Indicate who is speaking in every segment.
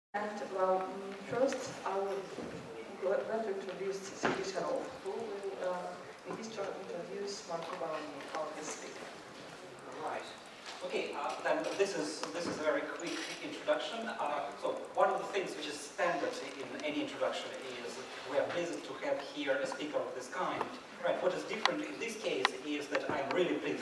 Speaker 1: And well, first I would like to introduce Siti Sharov, who will in his turn introduce Marco Baroni, our guest speaker.
Speaker 2: Right. Okay. Then this is a very quick introduction. So one of the things which is standard in any introduction is we are pleased to have here a speaker of this kind. Right. What is different in this case is that I'm really pleased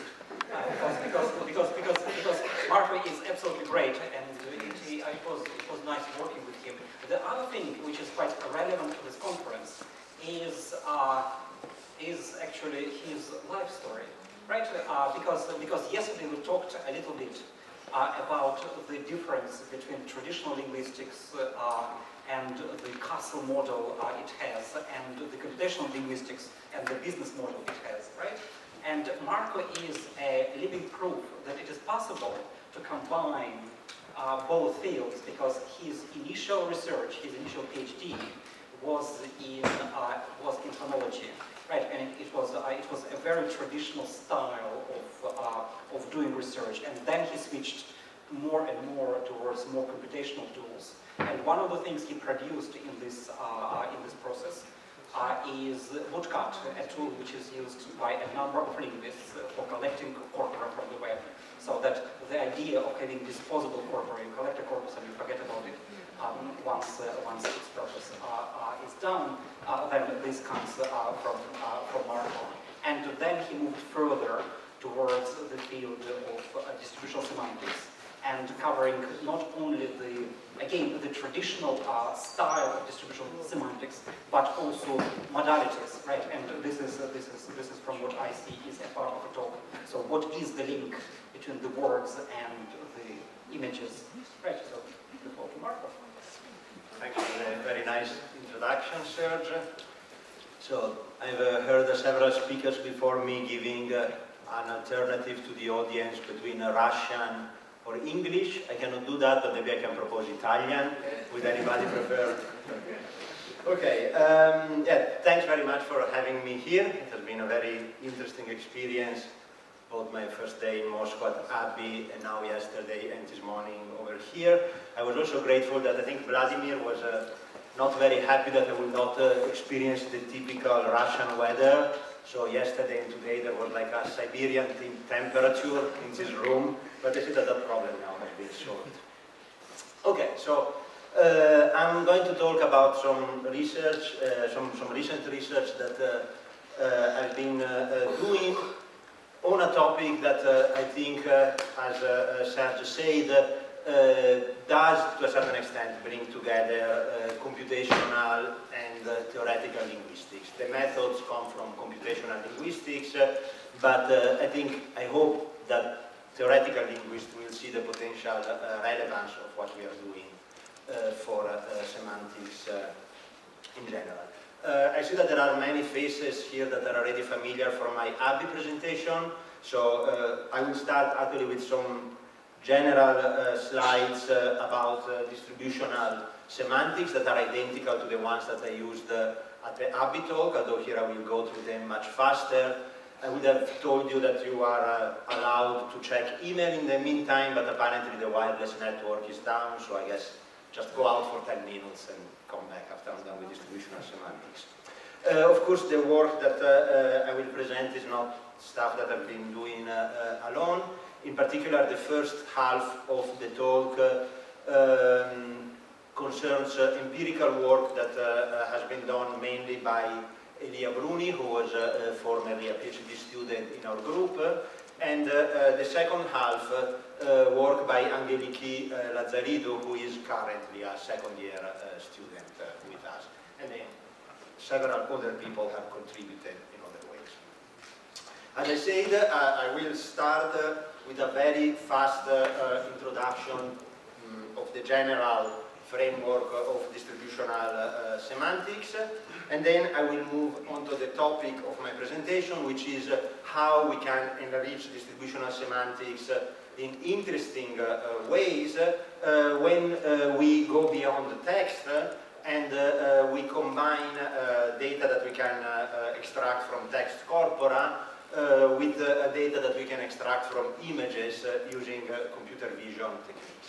Speaker 2: because Marco is absolutely great, and it was nice working with him. The other thing which is quite relevant to this conference is actually his life story, right? Because yesterday we talked a little bit about the difference between traditional linguistics and the castle model it has, and the computational linguistics and the business model it has, right? And Marco is a living proof that it is possible to combine both fields, because his initial research, his initial PhD, was in phonology, right? And it was a very traditional style of doing research, and then he switched more and more towards more computational tools. And one of the things he produced in this process is Woodcut, a tool which is used by a number of linguists for collecting corpora from the web. So that the idea of having disposable corpora, you collect a corpus and you forget about it once its purpose is done, then this comes from Marco. And then he moved further towards the field of distributional semantics, and covering not only the traditional style of distributional semantics, but also modalities, right? And this is from what I see is a part of the talk. So what is the link between the words and the images, right? So the floor to Marco.
Speaker 3: Thank you for a very nice introduction, Serge. So I've heard several speakers before me giving an alternative to the audience between Russian or English. I cannot do that, but maybe I can propose Italian. Would anybody prefer? Okay, yeah, thanks very much for having me here. It has been a very interesting experience, both my first day in Moscow at Abbey, and now yesterday and this morning over here. I was also grateful that I think Vladimir was not very happy that I would not experience the typical Russian weather. So yesterday and today there was like a Siberian temperature in this room, but I see that that problem now has been solved. Okay, so I'm going to talk about some research, some recent research that I've been doing on a topic that I think, as Serge said, does to a certain extent bring together computational and theoretical linguistics. The methods come from computational linguistics, but I hope that theoretical linguists will see the potential relevance of what we are doing for semantics in general. I see that there are many faces here that are already familiar from my Abbey presentation, so I will start actually with some general slides about distributional semantics that are identical to the ones that I used at the Abbey talk, although here I will go through them much faster. I would have told you that you are allowed to check email in the meantime, but apparently the wireless network is down, so I guess just go out for 10 minutes and come back after I'm done with distributional semantics. Of course, the work that I will present is not stuff that I've been doing alone. In particular, the first half of the talk concerns empirical work that has been done mainly by Elia Bruni, who was formerly a PhD student in our group, and the second half work by Angeliki Lazaridou, who is currently a second-year student with us. And then several other people have contributed in other ways. As I said, I will start with a very fast introduction of the general framework of distributional semantics, and then I will move on to the topic of my presentation, which is how we can enrich distributional semantics in interesting ways when we go beyond the text and we combine data that we can extract from text corpora with data that we can extract from images using computer vision techniques.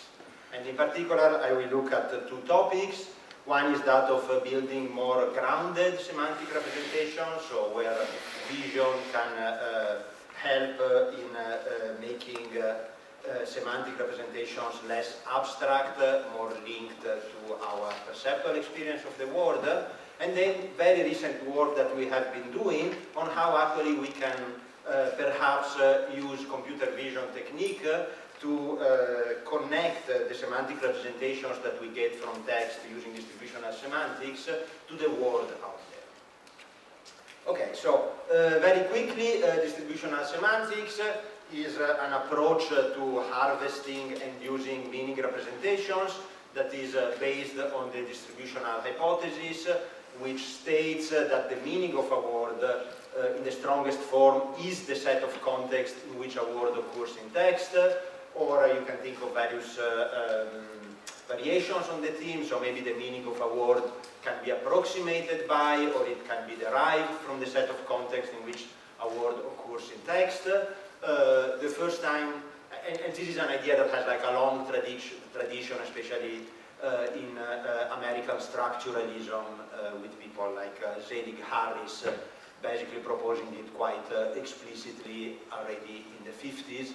Speaker 3: And in particular, I will look at two topics. One is that of building more grounded semantic representations, so where vision can help in making semantic representations less abstract, more linked to our perceptual experience of the world. And then very recent work that we have been doing on how actually we can perhaps use computer vision technique to connect the semantic representations that we get from text using distributional semantics to the world out there. Okay, so very quickly, distributional semantics is an approach to harvesting and using meaning representations that is based on the distributional hypothesis, which states that the meaning of a word in the strongest form is the set of context in which a word occurs in text, or you can think of various variations on the theme, so maybe the meaning of a word can be approximated by, or it can be derived from the set of context in which a word occurs in text. The first time, and this is an idea that has like a long tradition, especially in American structuralism, with people like Zadig Harris basically proposing it quite explicitly already in the 50s.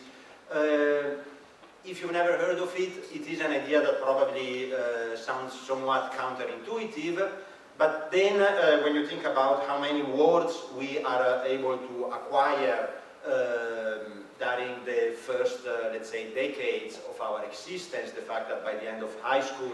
Speaker 3: If you've never heard of it, it is an idea that probably sounds somewhat counterintuitive, but then when you think about how many words we are able to acquire during the first, let's say, decades of our existence, the fact that by the end of high school,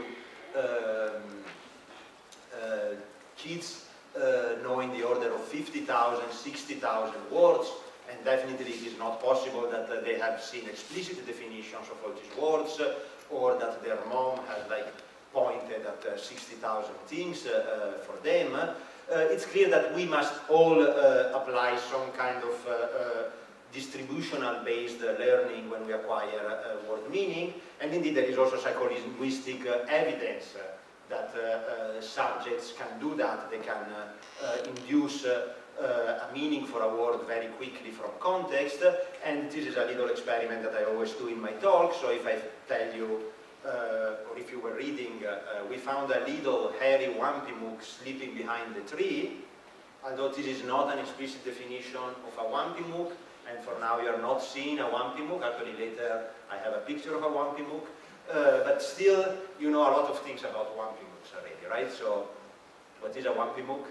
Speaker 3: kids know in the order of 50,000, 60,000 words, and definitely it is not possible that they have seen explicit definitions of all these words, or that their mom has like pointed at 60,000 things for them. It's clear that we must all apply some kind of distributional-based learning when we acquire word meaning, and indeed there is also psycholinguistic evidence that subjects can do that. They can induce a meaning for a word very quickly from context, and this is a little experiment that I always do in my talk. So if I tell you, or if you were reading, we found a little hairy wampumuk sleeping behind the tree, although this is not an explicit definition of a wampumuk, and for now you are not seeing a wampumuk. Actually later I have a picture of a wampumuk, but still you know a lot of things about wampimuks already, right? So what is a wampumuk?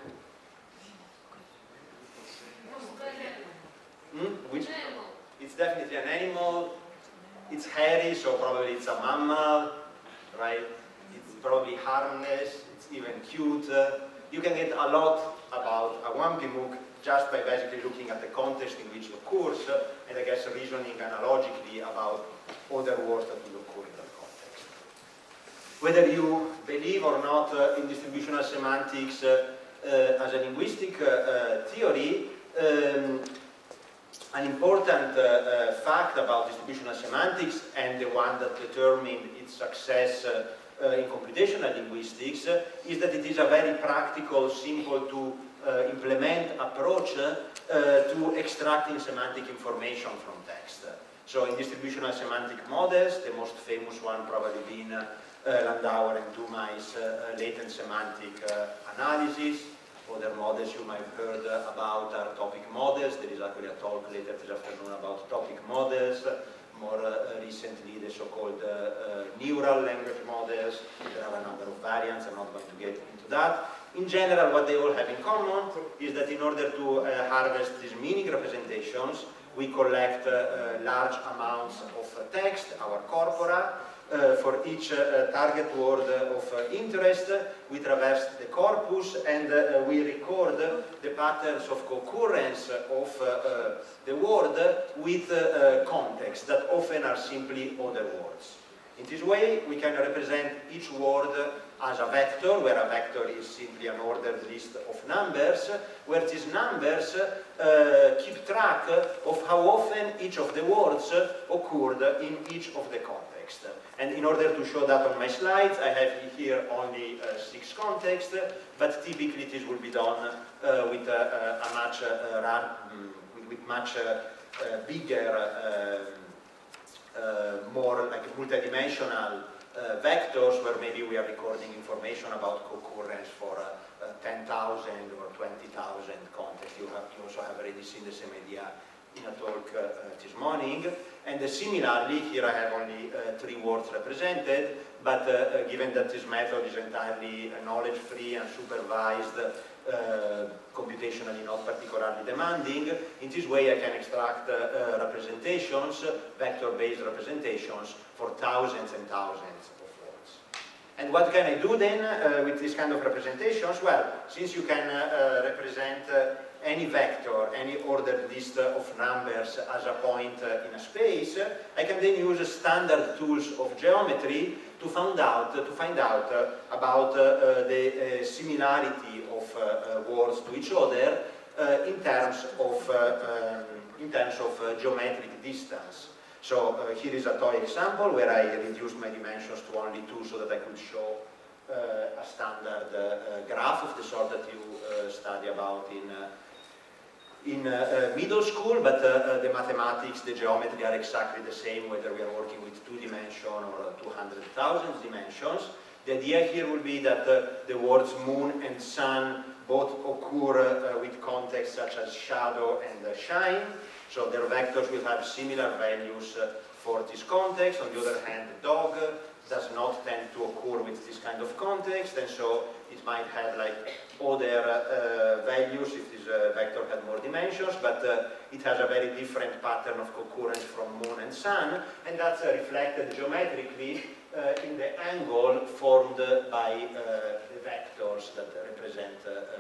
Speaker 3: Which? It's definitely an animal. It's hairy, so probably it's a mammal, right? It's probably harmless. It's even cute. You can get a lot about a wampumuk just by basically looking at the context in which it occurs, and I guess reasoning analogically about other words that will occur in that context. Whether you believe or not in distributional semantics as a linguistic theory, an important fact about distributional semantics, and the one that determined its success in computational linguistics, is that it is a very practical, simple to implement approach to extracting semantic information from text. So in distributional semantic models, the most famous one probably being Landauer and Dumais latent semantic analysis. Other models you might have heard about are topic models. There is actually a talk later this afternoon about topic models. More recently, the so-called neural language models. There are a number of variants. I'm not going to get into that. In general, what they all have in common is that in order to harvest these meaning representations, we collect large amounts of text, our corpora. For each target word of interest, we traverse the corpus and we record the patterns of concurrence of the word with context that often are simply other words. In this way, we can represent each word as a vector, where a vector is simply an ordered list of numbers, where these numbers keep track of how often each of the words occurred in each of the contexts. And in order to show that on my slides, I have here only 6 contexts, but typically this will be done with a much bigger, more like multidimensional vectors where maybe we are recording information about co-occurrence for 10,000 or 20,000 contexts. You also have already seen the same idea in a talk this morning. And similarly, here I have only 3 words represented, but given that this method is entirely knowledge-free and supervised, computationally not particularly demanding, in this way I can extract representations, vector-based representations, for thousands and thousands of words. And what can I do then with this kind of representations? Well, since you can represent any vector, any ordered list of numbers as a point in a space, I can then use standard tools of geometry to find out about the similarity of words to each other in terms of geometric distance. So here is a toy example where I reduced my dimensions to only 2 so that I could show a standard graph of the sort that you study about in middle school, but the mathematics, the geometry are exactly the same whether we are working with 2-dimension or 200,000 dimensions. The idea here will be that the words moon and sun both occur with contexts such as shadow and shine, so their vectors will have similar values for this context. On the other hand, dog does not tend to occur with this kind of context, and so it might have like other values if this vector had more dimensions, but it has a very different pattern of co-occurrence from moon and sun, and that's reflected geometrically in the angle formed by the vectors that represent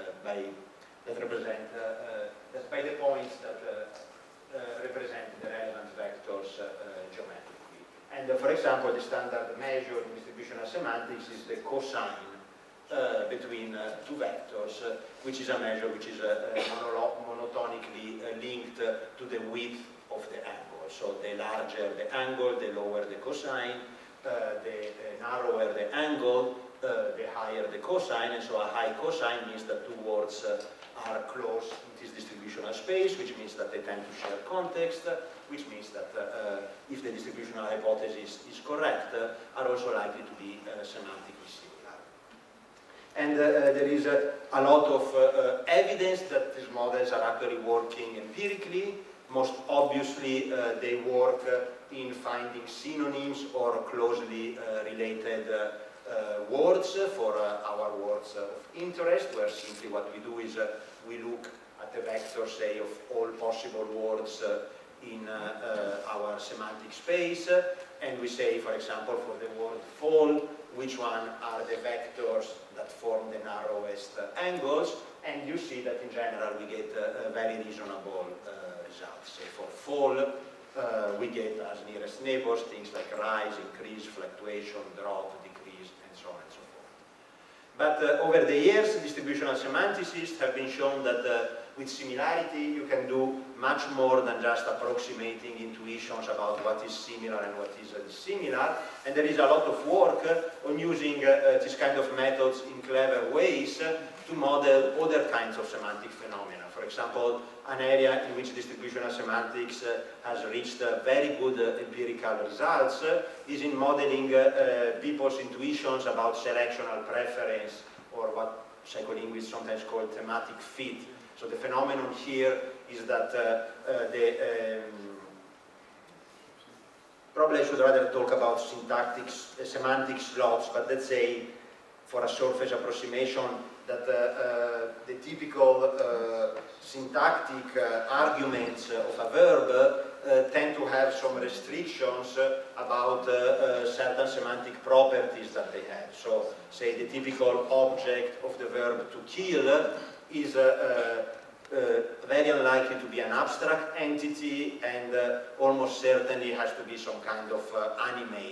Speaker 3: by the points that represent the relevant vectors geometrically. And for example, the standard measure in distributional semantics is the cosine between 2 vectors, which is a measure which is monotonically linked to the width of the angle. So the larger the angle, the lower the cosine, the narrower the angle, the higher the cosine, and so a high cosine means that 2 words are close in this distributional space, which means that they tend to share context, which means that if the distributional hypothesis is correct, are also likely to be semantically similar. And there is a lot of evidence that these models are actually working empirically. Most obviously, they work in finding synonyms or closely related words for our words of interest, where simply what we do is we look at the vector, say, of all possible words in our semantic space, and we say, for example, for the word fall, which one are the vectors that form the narrowest angles, and you see that in general we get very reasonable results. So for fall, we get as nearest neighbors things like rise, increase, fluctuation, drop, decrease, and so on and so forth. But over the years, distributional semanticists have been shown that with similarity you can do much more than just approximating intuitions about what is similar and what is dissimilar, and there is a lot of work on using this kind of methods in clever ways to model other kinds of semantic phenomena. For example, an area in which distributional semantics has reached very good empirical results is in modeling people's intuitions about selectional preference, or what psycholinguists sometimes call thematic fit. So the phenomenon here is that probably I should rather talk about semantic slots, but let's say for a surface approximation that the typical syntactic arguments of a verb tend to have some restrictions about certain semantic properties that they have. So, say the typical object of the verb to kill is very unlikely to be an abstract entity, and almost certainly has to be some kind of animate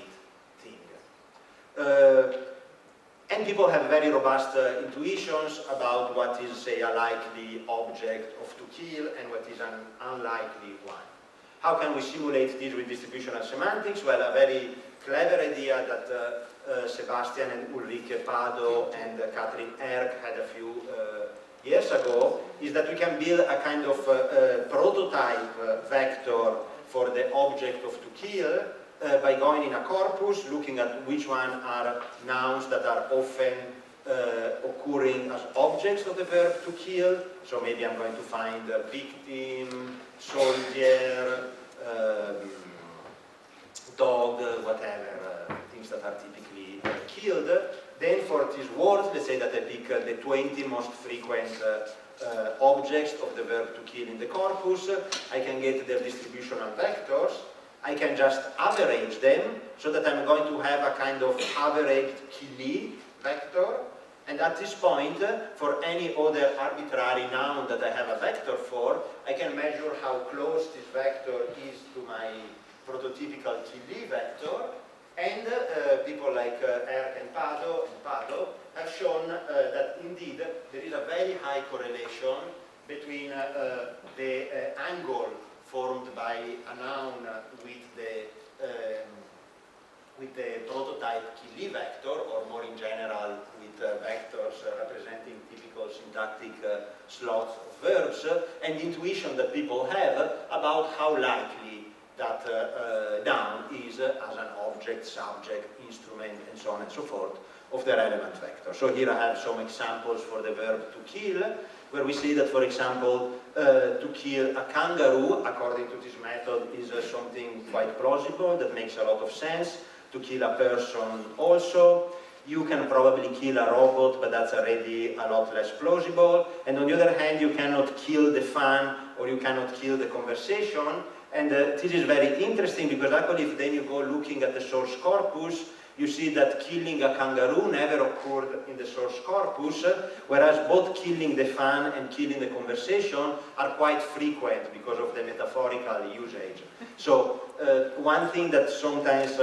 Speaker 3: thing. And people have very robust intuitions about what is, say, a likely object of to kill and what is an unlikely one. How can we simulate this with distributional semantics? Well, a very clever idea that Sebastian and Ulrike Pado and Katrin Erk had a few years ago is that we can build a kind of prototype vector for the object of to kill by going in a corpus, looking at which one are nouns that are often occurring as objects of the verb to kill. So maybe I'm going to find a victim, soldier, dog, whatever, things that are typically killed. Then for these words, let's say that I pick the 20 most frequent objects of the verb to kill in the corpus. I can get their distributional vectors. I can just average them, so that I'm going to have a kind of averaged killi vector. And at this point, for any other arbitrary noun that I have a vector for, I can measure how close this vector is to my prototypical killi vector. And people like Erck and Pado have shown that indeed there is a very high correlation between the angle formed by a noun with the prototype killi vector, or more in general with vectors representing typical syntactic slots of verbs, and the intuition that people have about how likely that noun is as an object, subject, instrument, and so on and so forth of the relevant vector. So here I have some examples for the verb to kill, where we see that, for example, to kill a kangaroo, according to this method, is something quite plausible, that makes a lot of sense. To kill a person also. You can probably kill a robot, but that's already a lot less plausible. And on the other hand, you cannot kill the fun, or you cannot kill the conversation. And this is very interesting, because actually if then you go looking at the source corpus, you see that killing a kangaroo never occurred in the source corpus, whereas both killing the fun and killing the conversation are quite frequent because of the metaphorical usage. So one thing that sometimes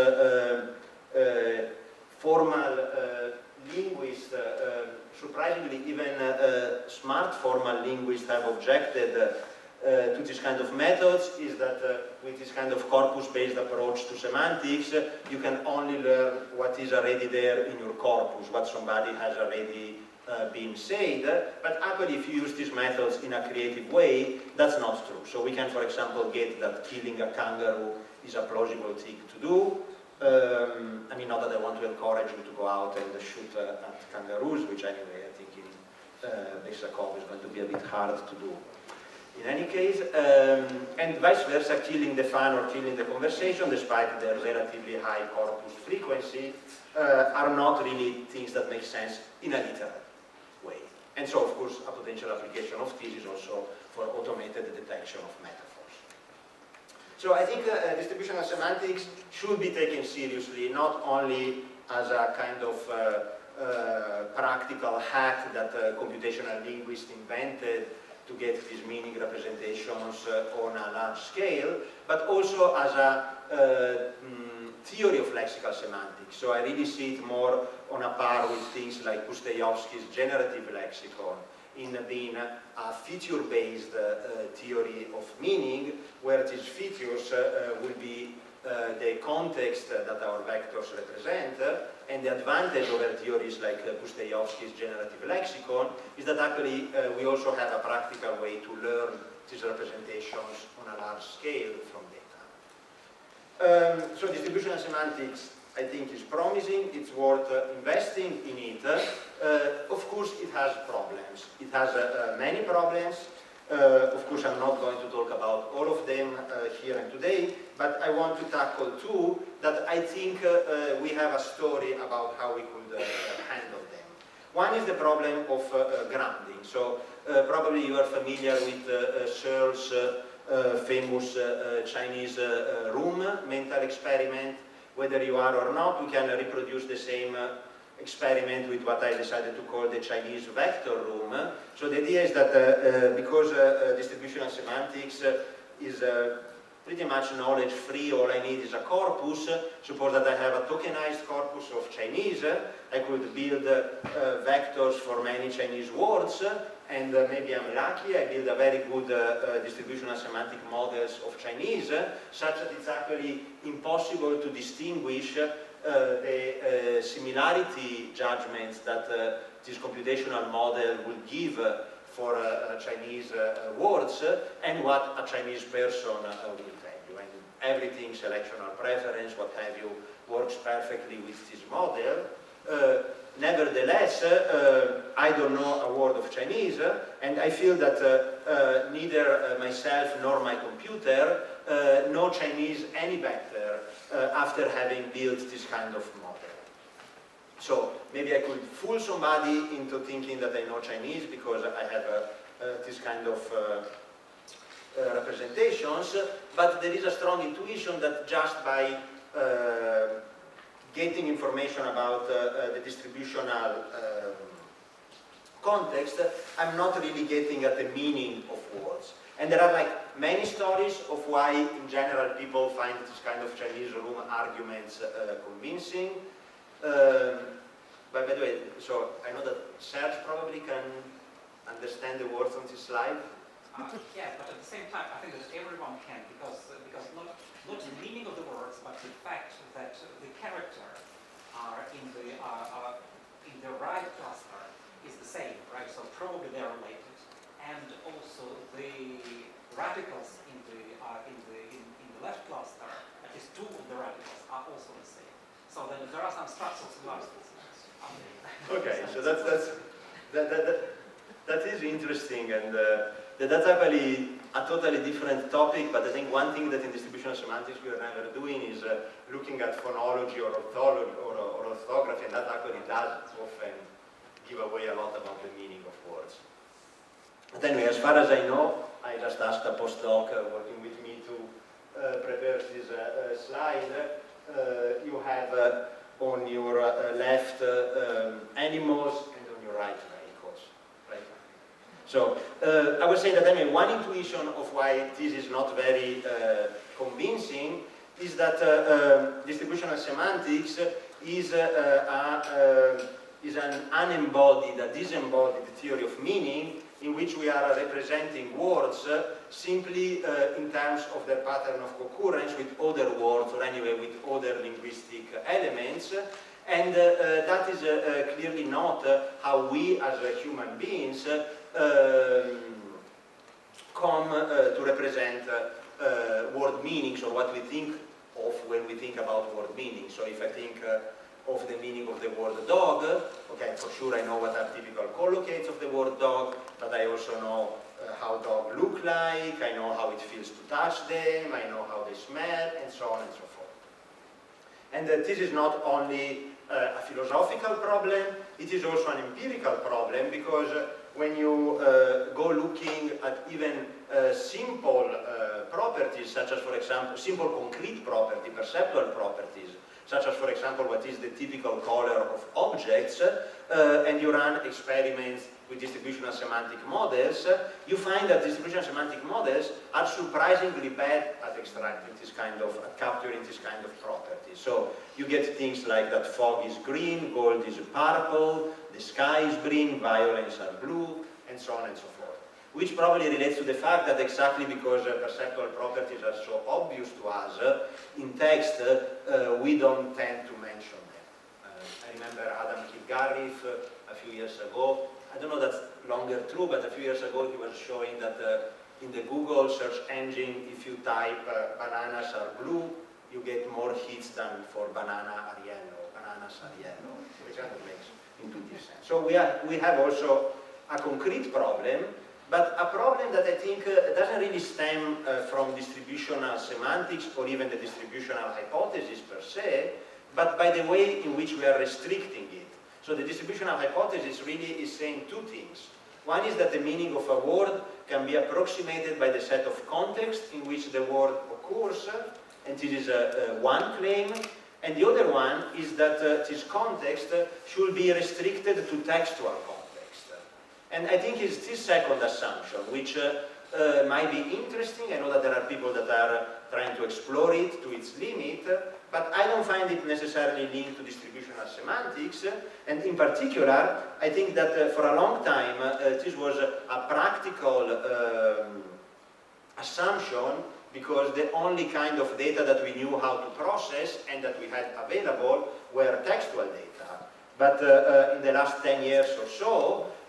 Speaker 3: formal linguists, surprisingly even smart formal linguists, have objected to this kind of methods, is that with this kind of corpus-based approach to semantics, you can only learn what is already there in your corpus, what somebody has already been said. But actually, if you use these methods in a creative way, that's not true. So we can, for example, get that killing a kangaroo is a plausible thing to do. I mean, not that I want to encourage you to go out and shoot at kangaroos, which anyway, I think in Bessakov is going to be a bit hard to do. In any case, and vice versa, killing the fun or killing the conversation, despite their relatively high corpus frequency, are not really things that make sense in a literal way. And so, of course, a potential application of this is also for automated detection of metaphors. So I think distributional semantics should be taken seriously, not only as a kind of practical hack that computational linguists invented to get these meaning representations on a large scale, but also as a theory of lexical semantics. So I really see it more on a par with things like Pustejovsky's generative lexicon, in being a feature-based theory of meaning, where these features will be the context that our vectors represent. And the advantage over theories like Pustejovsky's generative lexicon is that actually we also have a practical way to learn these representations on a large scale from data. So distributional semantics, I think, is promising. It's worth investing in it. Of course, it has problems. It has many problems. Of course, I'm not going to talk about all of them here and today, but I want to tackle two that I think we have a story about how we could handle them. One is the problem of grounding. So probably you are familiar with Searle's famous Chinese room mental experiment. Whether you are or not, we can reproduce the same experiment with what I decided to call the Chinese vector room. So the idea is that because distributional semantics is pretty much knowledge free, all I need is a corpus. Suppose that I have a tokenized corpus of Chinese, I could build vectors for many Chinese words, and maybe I'm lucky, I build a very good distributional semantic models of Chinese, such that it's actually impossible to distinguish the similarity judgments that this computational model will give for Chinese words and what a Chinese person will tell you. And everything, selectional preference, what have you, works perfectly with this model. Nevertheless, I don't know a word of Chinese, and I feel that neither myself nor my computer know Chinese any better after having built this kind of model. So maybe I could fool somebody into thinking that I know Chinese because I have this kind of representations, but there is a strong intuition that just by getting information about the distributional context, I'm not really getting at the meaning of words. And there are like many stories of why in general people find this kind of Chinese room arguments convincing. But by the way, so I know that Serge probably can understand the words on this slide.
Speaker 2: Yeah, but at the same time, I think that everyone can, because not the meaning of the words, but the fact that the character are in the right cluster is the same, right? So probably they're related, and also the radicals in the left cluster, at least two of the radicals are also the same. So then there are some structural similarities.
Speaker 3: Okay, so that is interesting, and that's actually a totally different topic, but I think one thing that in distributional semantics we are never doing is looking at phonology or orthography, and that actually does often give away a lot about the meaning of words. But anyway, as far as I know, I just asked a postdoc working with me to prepare this slide. You have on your left animals and on your right vehicles. Right? So I would say that one intuition of why this is not very convincing is that distributional semantics is an unembodied, a disembodied theory of meaning in which we are representing words simply in terms of their pattern of concurrence with other words, or anyway with other linguistic elements, and that is clearly not how we as human beings come to represent word meanings, or what we think of when we think about word meaning. So if I think of the meaning of the word dog, okay, for sure I know what are typical collocates of the word dog, but I also know how dogs look like, I know how it feels to touch them, I know how they smell, and so on and so forth. And this is not only a philosophical problem, it is also an empirical problem, because when you go looking at even simple properties, such as, for example, simple concrete property, perceptual properties, such as, for example, what is the typical color of objects, and you run experiments with distributional semantic models, you find that distributional semantic models are surprisingly bad at extracting this kind of, at capturing this kind of properties. So you get things like that fog is green, gold is purple, the sky is green, violets are blue, and so on and so forth. Which probably relates to the fact that exactly because perceptual properties are so obvious to us, in text we don't tend to mention them. I remember Adam Kilgarriff a few years ago, I don't know that's longer true, but a few years ago he was showing that in the Google search engine, if you type bananas are blue, you get more hits than for banana are yellow, bananas are yellow, which kind of makes intuitive sense. So we have also a concrete problem, but a problem that I think doesn't really stem from distributional semantics or even the distributional hypothesis per se, but by the way in which we are restricting it. So the distributional hypothesis really is saying two things. One is that the meaning of a word can be approximated by the set of context in which the word occurs, and this is one claim. And the other one is that this context should be restricted to textual context. And I think it's this second assumption which might be interesting. I know that there are people that are trying to explore it to its limit, but I don't find it necessarily linked to distributional semantics. And in particular, I think that for a long time this was a practical assumption, because the only kind of data that we knew how to process and that we had available were textual data. But in the last 10 years or so,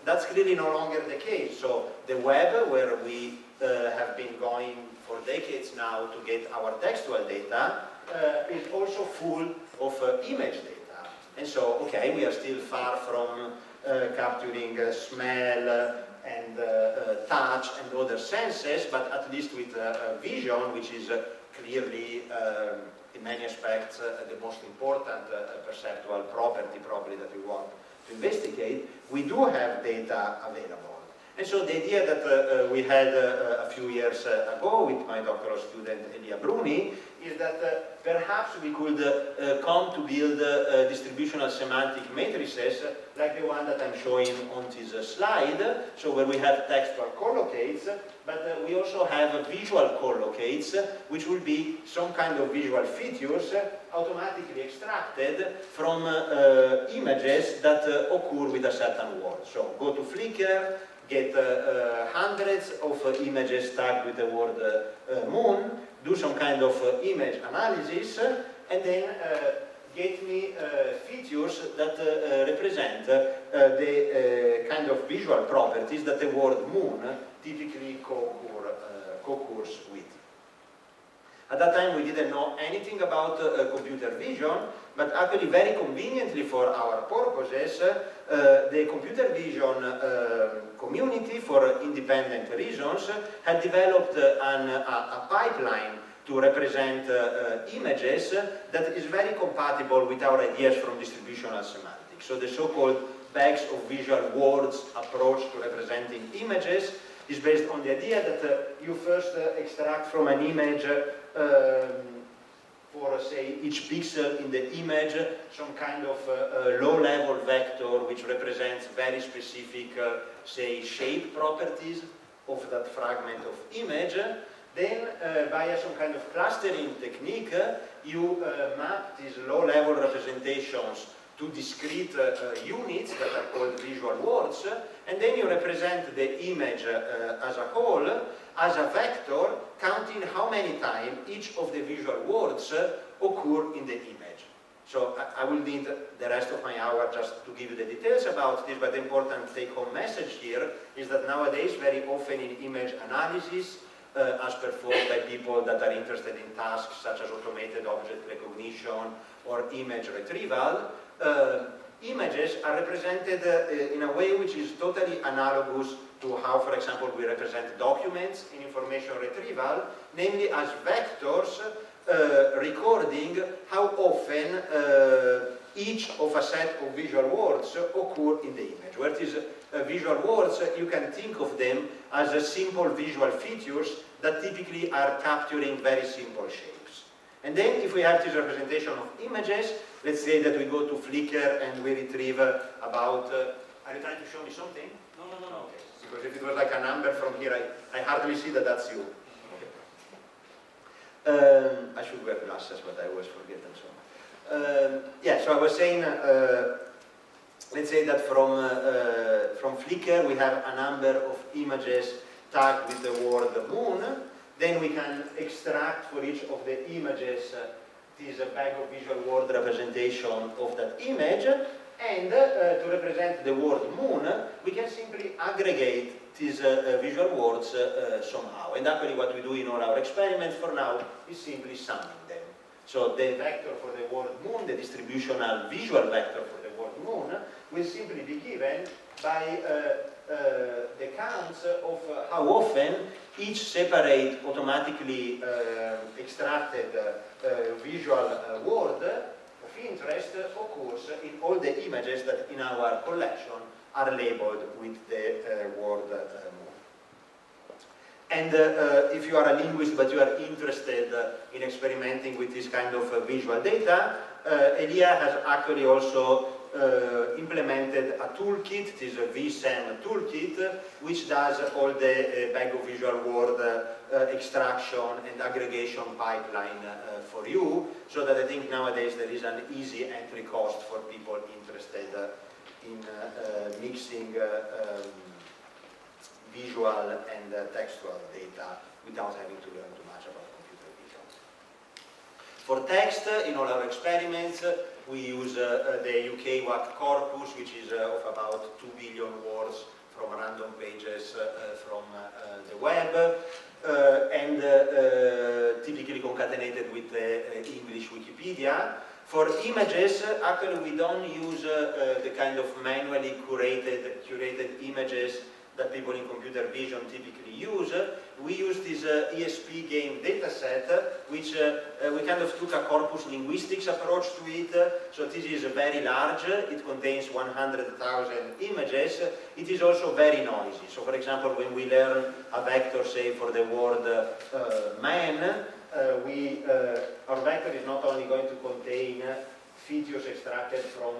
Speaker 3: that's clearly no longer the case. So the web, where we have been going for decades now to get our textual data, is also full of image data. And so, okay, we are still far from capturing smell and touch and other senses, but at least with vision, which is clearly, in many aspects, the most important perceptual property probably that we want to investigate, we do have data available. And so the idea that we had a few years ago with my doctoral student Elia Bruni is that perhaps we could come to build distributional semantic matrices like the one that I'm showing on this slide, so where we have textual collocates, but we also have visual collocates, which will be some kind of visual features automatically extracted from images that occur with a certain word. So go to Flickr, get hundreds of images tagged with the word moon, do some kind of image analysis, and then get me features that represent the kind of visual properties that the word moon typically co-occurs with. At that time we didn't know anything about computer vision, but actually very conveniently for our purposes, the computer vision community, for independent reasons, had developed a pipeline to represent images that is very compatible with our ideas from distributional semantics. So the so-called bags of visual words approach to representing images is based on the idea that you first extract from an image for, say, each pixel in the image some kind of low-level vector which represents very specific, say, shape properties of that fragment of image. Then, via some kind of clustering technique, you map these low-level representations to discrete units that are called visual words, and then you represent the image as a whole as a vector, counting how many times each of the visual words occur in the image. So I will need the rest of my hour just to give you the details about this, but the important take-home message here is that nowadays, very often in image analysis, as performed by people that are interested in tasks such as automated object recognition or image retrieval, images are represented in a way which is totally analogous to how, for example, we represent documents in information retrieval, namely as vectors recording how often each of a set of visual words occur in the image. Where it is visual words, you can think of them as simple visual features that typically are capturing very simple shapes. And then if we have this representation of images, let's say that we go to Flickr and we retrieve about... are you trying to show me something? No. Okay. Because if it was like a number from here, I hardly see that that's you. Okay. I should wear glasses, but I always forget them so much. Yeah, so I was saying, let's say that from Flickr we have a number of images tagged with the word moon. Then we can extract for each of the images this bag of visual word representation of that image, and to represent the word moon, we can simply aggregate these visual words somehow. And actually what we do in all our experiments for now is simply summing them. So the vector for the word moon, the distributional visual vector for the word moon, will simply be given by the counts of how often each separate automatically extracted visual word of interest occurs in all the images that in our collection are labeled with the word moon. And if you are a linguist but you are interested in experimenting with this kind of visual data, Elia has actually also implemented a toolkit, this is a VSEM toolkit, which does all the bag of visual word extraction and aggregation pipeline for you, so that I think nowadays there is an easy entry cost for people interested in mixing visual and textual data without having to learn too much about computer vision. For text, in all our experiments, we use the UK WAC corpus, which is of about 2 billion words from random pages from the web, and typically concatenated with the English Wikipedia. For images, actually we don't use the kind of manually curated images that people in computer vision typically use. We use this ESP game dataset, which we kind of took a corpus linguistics approach to it. So this is very large. It contains 100,000 images. It is also very noisy. So for example, when we learn a vector, say for the word man, our vector is not only going to contain features extracted from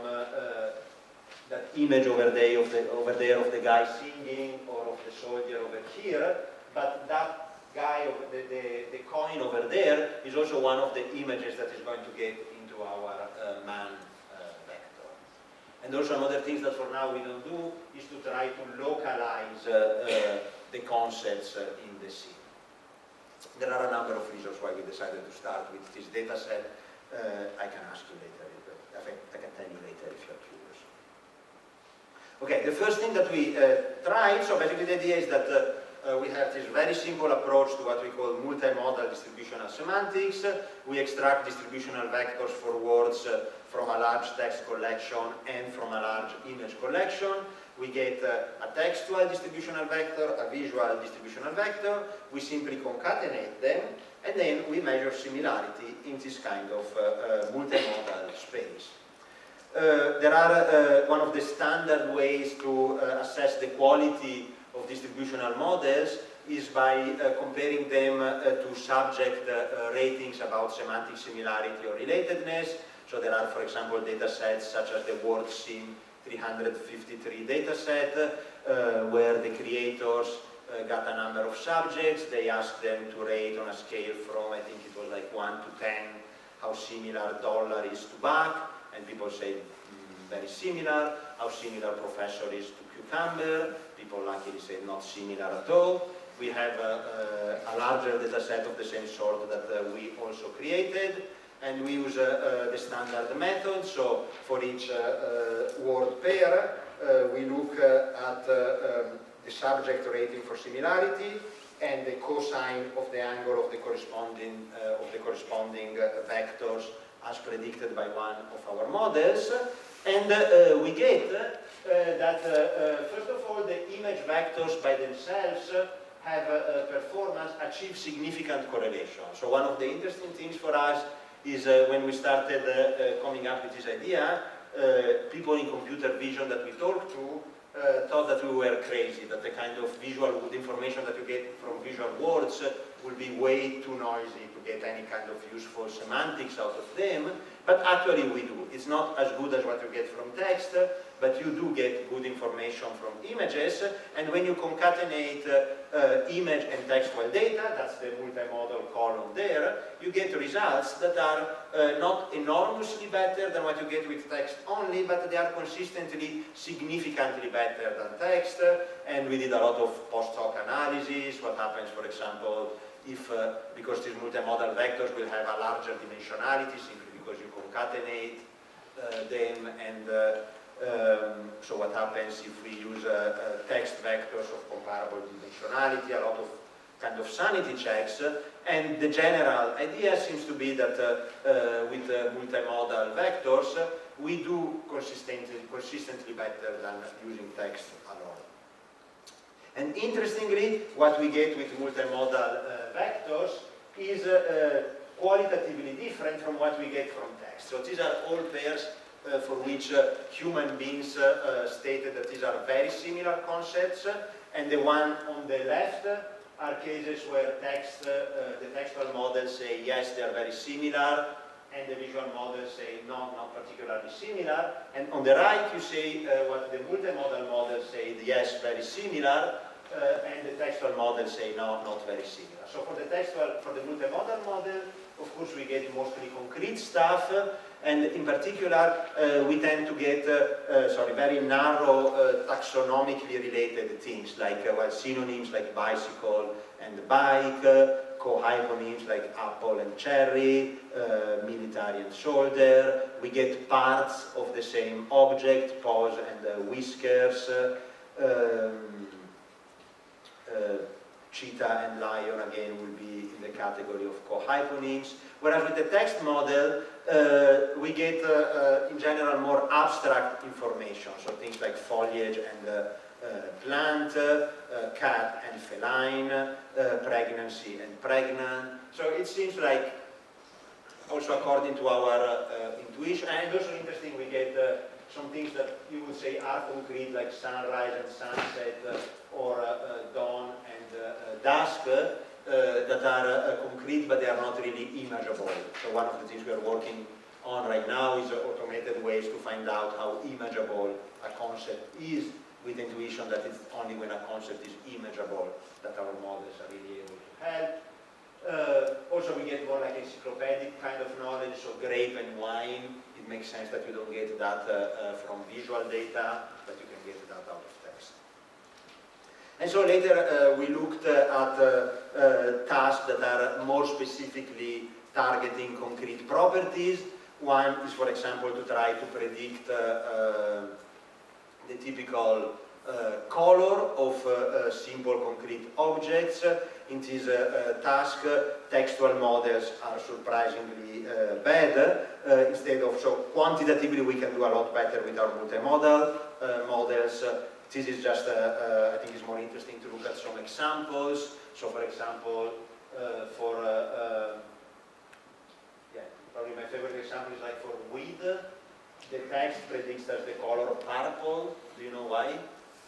Speaker 3: that image over there of the guy singing, or of the soldier over here, but that guy, the coin over there, is also one of the images that is going to get into our man vector. And also another thing that for now we don't do is to try to localize the concepts in the scene. There are a number of reasons why we decided to start with this data set. I can ask you later, I can tell you later if you're curious. Okay, the first thing that we tried, so basically the idea is that we have this very simple approach to what we call multimodal distributional semantics. We extract distributional vectors for words from a large text collection and from a large image collection. We get a textual distributional vector, a visual distributional vector. We simply concatenate them, and then we measure similarity in this kind of multimodal space. There are one of the standard ways to assess the quality of distributional models is by comparing them to subject ratings about semantic similarity or relatedness. So there are, for example, data sets such as the WordSim 353 dataset, where the creators got a number of subjects. They asked them to rate on a scale from, I think it was like 1 to 10, how similar dollar is to buck, and people say very similar. How similar professor is to cucumber. People luckily say not similar at all. We have a larger data set of the same sort that we also created, and we use the standard method. So for each word pair, we look at the subject rating for similarity and the cosine of the angle of the corresponding vectors as predicted by one of our models. And we get that, first of all, the image vectors by themselves have performance achieve significant correlation. So one of the interesting things for us is when we started coming up with this idea, people in computer vision that we talked to thought that we were crazy, that the kind of visual information that you get from visual words will be way too noisy to get any kind of useful semantics out of them, but actually we do. It's not as good as what you get from text, but you do get good information from images, and when you concatenate image and textual data, that's the multimodal column there, you get results that are not enormously better than what you get with text only, but they are consistently significantly better than text, and we did a lot of post hoc analysis. What happens, for example, if, because these multimodal vectors will have a larger dimensionality simply because you concatenate them, and so what happens if we use text vectors of comparable dimensionality, a lot of kind of sanity checks, and the general idea seems to be that with multimodal vectors we do consistently better than using text alone. And interestingly, what we get with multimodal vectors is qualitatively different from what we get from text. So these are all pairs for which human beings stated that these are very similar concepts, and the one on the left are cases where the textual models say yes, they are very similar, and the visual models say no, not particularly similar, and on the right you say what the multimodal models say, yes, very similar, and the textual models say no, not very similar. So for the multimodal model, of course we get mostly concrete stuff, and in particular we tend to get very narrow taxonomically related things like synonyms like bicycle and bike, co-hyponyms like apple and cherry, military and soldier. We get parts of the same object, paws and whiskers, cheetah and lion again will be in the category of co-hyponyms. Whereas with the text model, we get in general more abstract information, so things like foliage and plant, cat and feline, pregnancy and pregnant. So it seems like, also according to our intuition, and also interesting, we get some things that you would say are concrete, like sunrise and sunset, or dawn and dusk, that are concrete, but they are not really imageable. So one of the things we are working on right now is automated ways to find out how imageable a concept is with intuition, that it's only when a concept is imageable that our models are really able to help. Also we get more like encyclopedic kind of knowledge, so grape and wine, it makes sense that you don't get that from visual data, but you can get that out of text. And so later we looked at tasks that are more specifically targeting concrete properties. One is, for example, to try to predict the typical color of simple concrete objects. In this task, textual models are surprisingly bad. Instead of, so quantitatively we can do a lot better with our multimodal models. This is just, I think it's more interesting to look at some examples. So for example, probably my favorite example is like for weed. The text predicts as the color purple. Do you know why?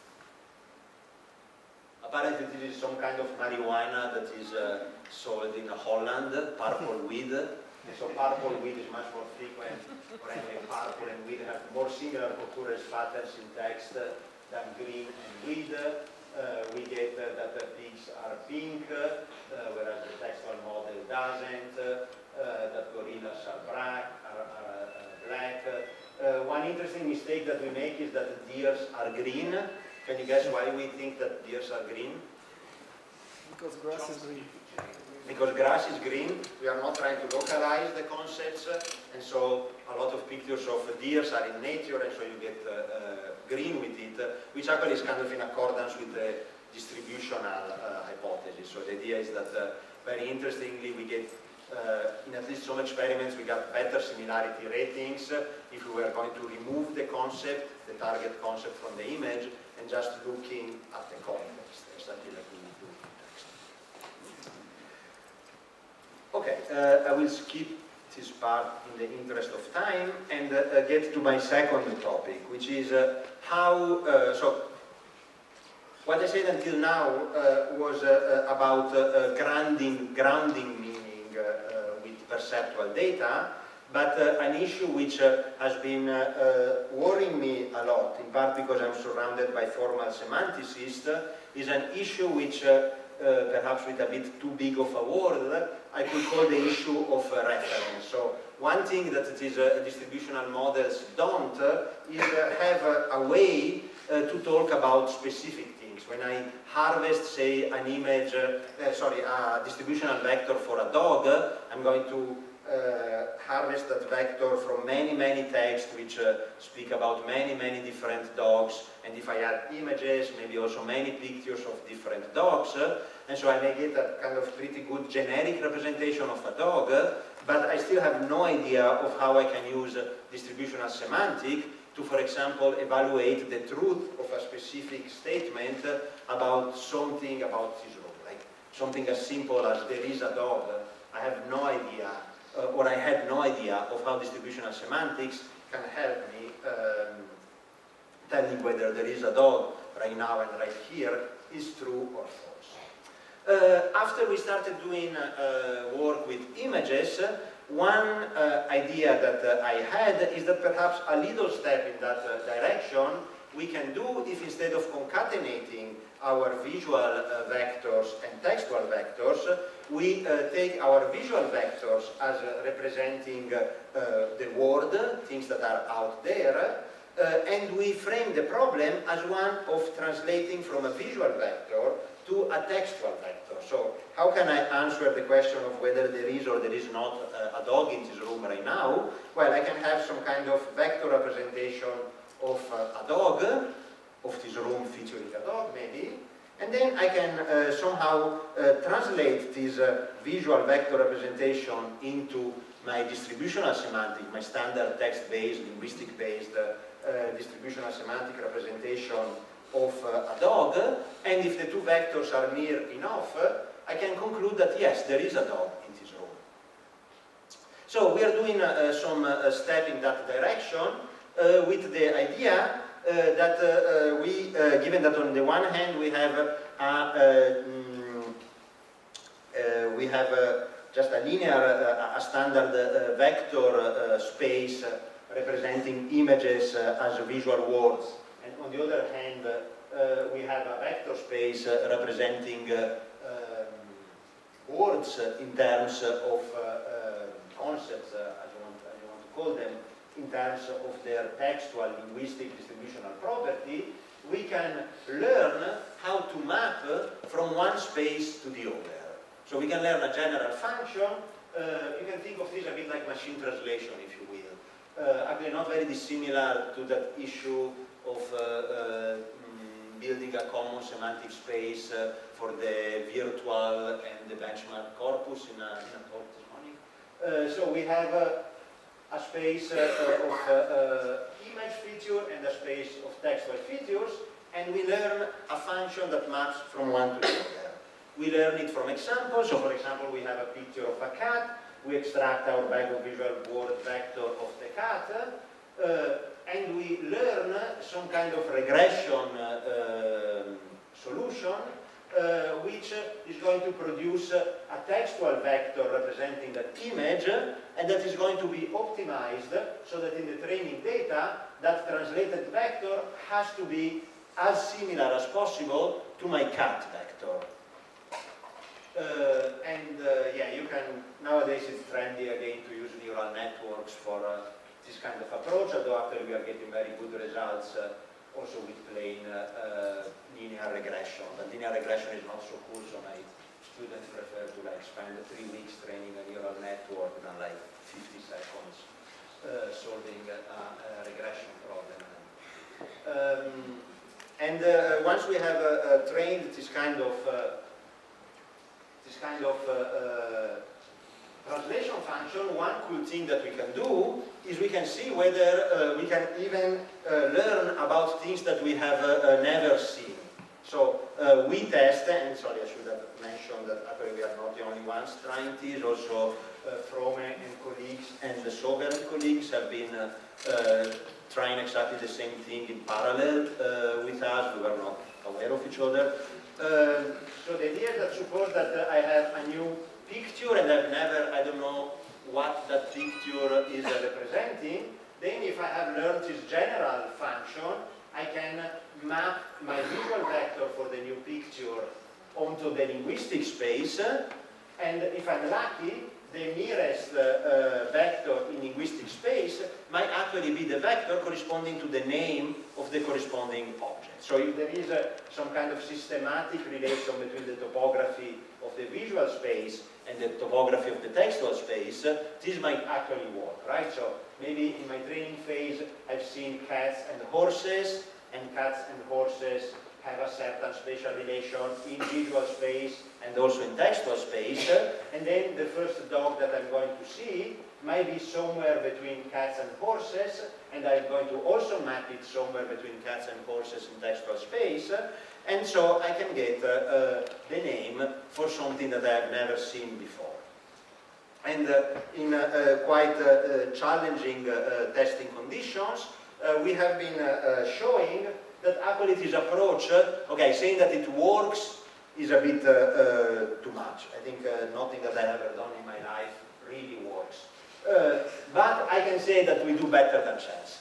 Speaker 3: Apparently this is some kind of marijuana that is sold in Holland, purple weed. And so purple weed is much more frequent, or anyway, purple and weed have more similar occurrence patterns in text than green and weed. We get that the pigs are pink, whereas the textual model doesn't, that gorillas are black. One interesting mistake that we make is that deers are green. Can you guess why we think that deers are green?
Speaker 4: Because grass is green.
Speaker 3: Because grass is green. We are not trying to localize the concepts, and so a lot of pictures of deers are in nature, and so you get green with it, which actually is kind of in accordance with the distributional hypothesis. So the idea is that, very interestingly, we get in at least some experiments, we got better similarity ratings if we were going to remove the concept, the target concept from the image, and just looking at the context, exactly like we do in text. Okay, I will skip this part in the interest of time and get to my second topic, which is how, so what I said until now was about grounding meaning with perceptual data, but an issue which has been worrying me a lot, in part because I'm surrounded by formal semanticists, is an issue which, perhaps with a bit too big of a word, I could call the issue of reference. So one thing that these distributional models don't is have a way to talk about specific things. When I harvest, say, an image, a distributional vector for a dog, I'm going to harvest that vector from many texts which speak about many different dogs, and if I add images, maybe also many pictures of different dogs, and so I may get a kind of pretty good generic representation of a dog, but I still have no idea of how I can use distributional semantic to, for example, evaluate the truth of a specific statement about something about this dog, like something as simple as there is a dog. I have no idea, or I had no idea of how distributional semantics can help me telling whether there is a dog right now and right here is true or false. After we started doing work with images, one idea that I had is that perhaps a little step in that direction we can do if instead of concatenating our visual vectors and textual vectors, we take our visual vectors as representing the world, things that are out there, and we frame the problem as one of translating from a visual vector to a textual vector. So how can I answer the question of whether there is or there is not a dog in this room right now? Well, I can have some kind of vector representation of a dog, of this room featuring a dog maybe, and then I can somehow translate this visual vector representation into my distributional semantic, my standard text-based, linguistic-based distributional semantic representation of a dog, and if the two vectors are near enough, I can conclude that yes, there is a dog in this room. So we are doing some step in that direction with the idea that given that on the one hand we have just a linear, a standard vector space representing images as visual words, and on the other hand we have a vector space representing words in terms of concepts, as you want to call them, in terms of their textual, linguistic, distributional property. We can learn how to map from one space to the other. So we can learn a general function. You can think of this a bit like machine translation, if you will. Actually not very dissimilar to that issue of building a common semantic space for the virtual and the benchmark corpus in a talk this morning. So we have a space of image feature and a space of textual features, and we learn a function that maps from one to the other. We learn it from examples. So for example, we have a picture of a cat. We extract our bag of visual word vector of the cat, and we learn some kind of regression solution which is going to produce a textual vector representing that image, and that is going to be optimized so that in the training data, that translated vector has to be as similar as possible to my cat vector. Yeah, you can, nowadays it's trendy again to use neural networks for this kind of approach, although actually we are getting very good results also with plain linear regression. But linear regression is not so cool, so my students prefer to like spend 3 weeks training a neural network than like 50 seconds solving a regression problem. Once we have trained this kind of translation function, one cool thing that we can do is we can see whether we can even learn about things that we have never seen. So we test, and sorry, I should have mentioned that actually we are not the only ones trying this. Also Frome and colleagues and the Sober and colleagues have been trying exactly the same thing in parallel with us. We were not aware of each other. So the idea is that suppose that I have a new picture and I don't know what that picture is representing, then if I have learned this general function, I can map my visual vector for the new picture onto the linguistic space, and if I'm lucky, the nearest vector in linguistic space might actually be the vector corresponding to the name of the corresponding object. So if there is some kind of systematic relation between the topography of the visual space and the topography of the textual space, this might actually work, right? So maybe in my training phase, I've seen cats and horses, and cats and horses have a certain spatial relation in visual space and also in textual space, and then the first dog that I'm going to see might be somewhere between cats and horses, and I'm going to also map it somewhere between cats and horses in textual space, and so I can get the name for something that I have never seen before. And in quite challenging testing conditions, we have been showing that actually this approach, okay, saying that it works is a bit too much. I think nothing that I have ever done in my life really works. But I can say that we do better than chance.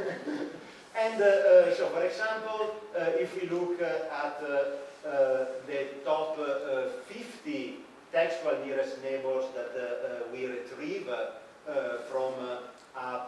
Speaker 3: And so, for example, if we look at the top 50 textual nearest neighbors that we retrieve from a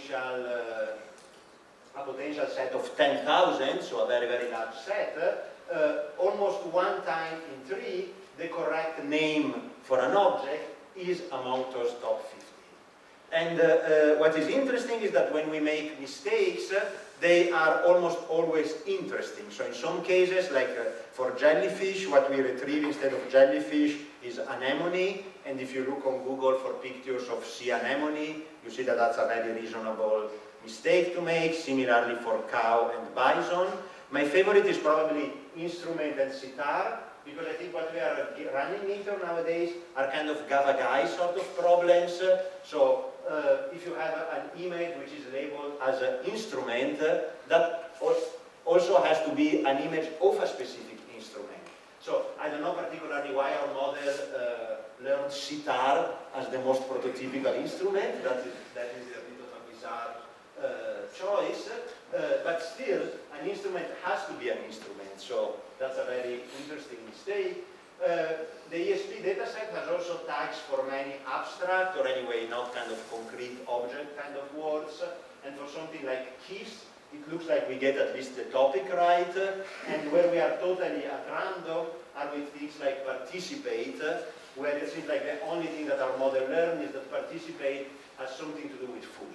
Speaker 3: potential set of 10,000, so a very, very large set, almost 1 time in 3, the correct name for an object is among those top 50. And what is interesting is that when we make mistakes, they are almost always interesting. So in some cases, like for jellyfish, what we retrieve instead of jellyfish is anemone. And if you look on Google for pictures of sea anemone, you see that that's a very reasonable mistake to make. Similarly for cow and bison. My favorite is probably instrument and sitar, because I think what we are running into nowadays are kind of gavagai sort of problems. So if you have an image which is labeled as an instrument, that also has to be an image of a specific instrument. So I don't know particularly why our model learned sitar as the most prototypical instrument. That is a bit of a bizarre choice, but still an instrument has to be an instrument. So that's a very interesting mistake. The ESP dataset has also tags for many abstract, or anyway not kind of concrete object kind of words. And for something like KISS, it looks like we get at least the topic right. And where we are totally at random are with things like participate, where it seems like the only thing that our model learned is that participate has something to do with food.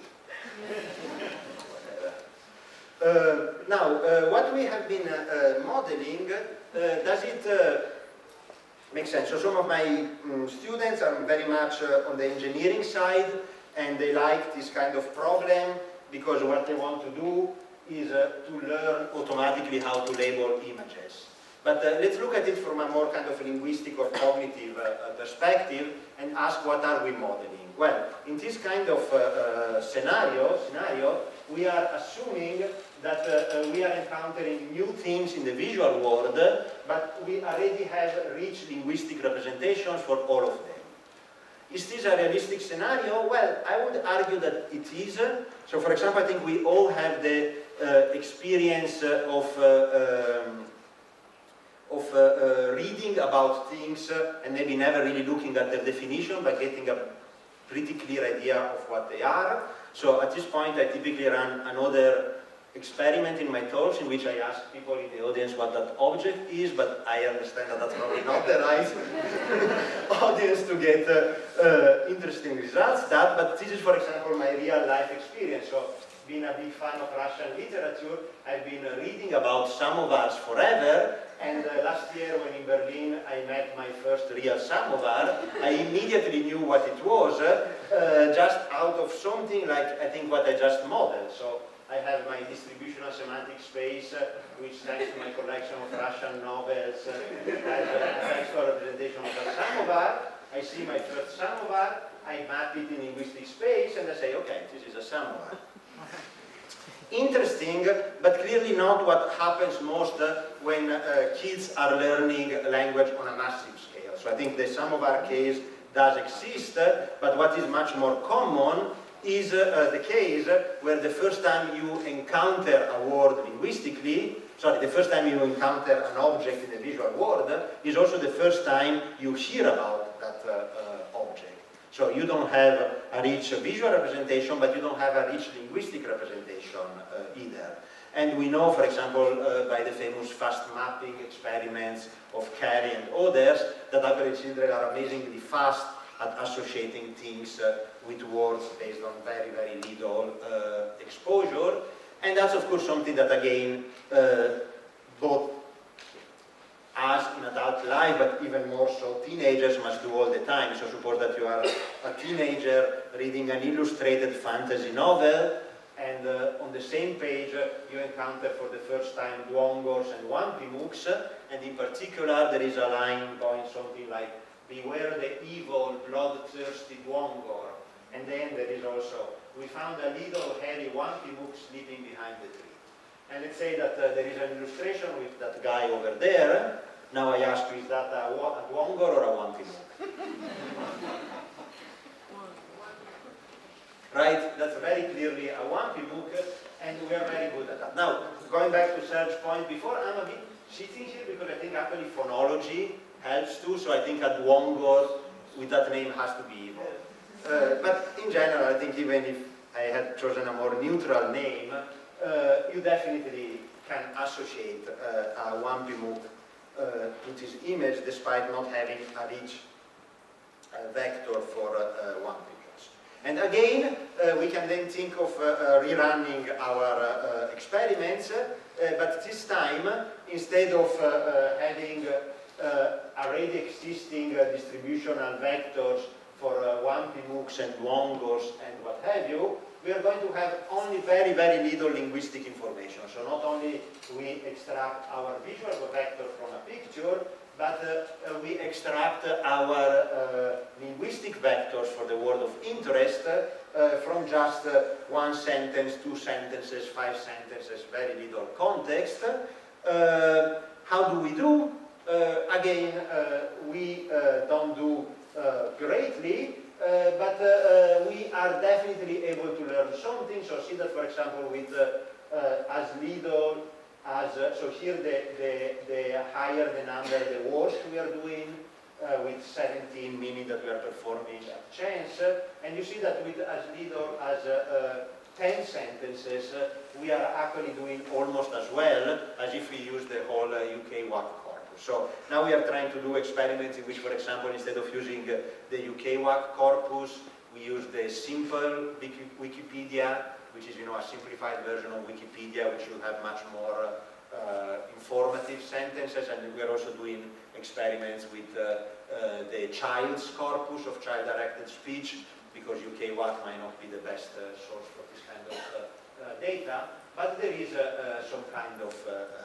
Speaker 3: Now, what we have been modeling, does it make sense? So some of my students are very much on the engineering side, and they like this kind of problem because what they want to do is to learn automatically how to label images. But let's look at it from a more kind of linguistic or cognitive perspective and ask what are we modeling? Well, in this kind of scenario, we are assuming that we are encountering new things in the visual world, but we already have rich linguistic representations for all of them. Is this a realistic scenario? Well, I would argue that it is. So, for example, I think we all have the experience of reading about things and maybe never really looking at their definition, but getting a pretty clear idea of what they are. So at this point I typically run another experiment in my talks in which I ask people in the audience what that object is, but I understand that that's probably not the right audience to get interesting results. But this is, for example, my real life experience. So being a big fan of Russian literature, I've been reading about samovars forever, and last year when in Berlin I met my first real samovar, I immediately knew what it was, just out of something like, I think, what I just modeled. So I have my distributional semantic space, which thanks to my collection of Russian novels, has a textual representation of a samovar. I see my first samovar, I map it in linguistic space, and I say, okay, this is a samovar. Interesting, but clearly not what happens most when kids are learning language on a massive scale. So I think the samovar case does exist, but what is much more common is the case where the first time you encounter a word linguistically, the first time you encounter an object in the visual world is also the first time you hear about that object. So you don't have a rich visual representation, but you don't have a rich linguistic representation either. And we know, for example, by the famous fast mapping experiments of Carey and others, that actually children are amazingly fast at associating things with words based on very, very little exposure. And that's, of course, something that, again, both us in adult life, but even more so teenagers must do all the time. So suppose that you are a teenager reading an illustrated fantasy novel, and on the same page you encounter for the first time duongors and wampimuks, and in particular there is a line going something like, "Beware the evil, bloodthirsty duongor." And then there is also, "We found a little hairy wampimuk sleeping behind the tree." And let's say that there is an illustration with that guy over there. Now I ask you, is that a duongor or a wampimuk? Right? That's very clearly a wampimuk, and we are very good at that. Now, going back to Serge's point before, I'm a bit cheating here because I think actually phonology helps too, so I think a duongor with that name has to be evil. But in general, I think even if I had chosen a more neutral name, you definitely can associate a 1P-MOOC to this image despite not having a rich vector for 1P. And again, we can then think of rerunning our experiments, but this time, instead of having already existing distributional vectors for 1P MOOCs and Wongos and what have you, we are going to have only very, very little linguistic information. So not only we extract our visual vector from a picture, but we extract our linguistic vectors for the word of interest from just one sentence, two sentences, five sentences, very little context. How do we do? Again, we don't do greatly, but we are definitely able to learn something. So see that, for example, with as little as, so here the higher the number, the worse we are doing, with 17 meaning that we are performing at chance. And you see that with as little as 10 sentences, we are actually doing almost as well as if we use the whole UK WAC corpus. So now we are trying to do experiments in which, for example, instead of using the UK WAC corpus, we use the simple Wikipedia, which is, you know, a simplified version of Wikipedia, which will have much more informative sentences. And we are also doing experiments with the child's corpus of child-directed speech, because UK WAC might not be the best source for this kind of data, but there is some kind of